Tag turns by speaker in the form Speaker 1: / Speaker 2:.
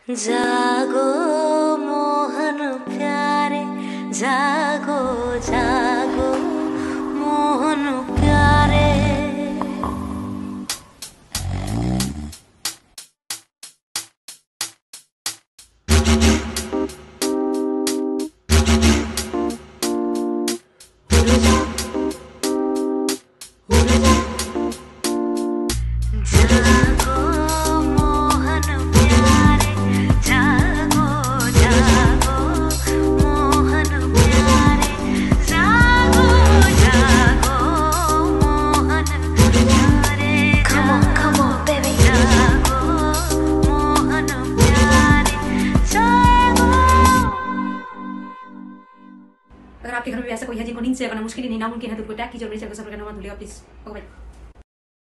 Speaker 1: जागो मोहन प्यारे, जागो जागो मोहन प्यारे। जागो मोहन प्यारे, जागो जागो मोहन प्यारे, जागो जागो मोहन प्यारे। Come on, baby. जागो मोहन प्यारे, जागो।
Speaker 2: अगर आपके घर में भी ऐसा कोई है जिनको नींद से करना मुश्किल ही नहीं नामुमकिन है तो उनको टैग कीजिए और मेरे चैनल को सब्सक्राइब करना मत भूलिएगा प्लीज। Okay bye.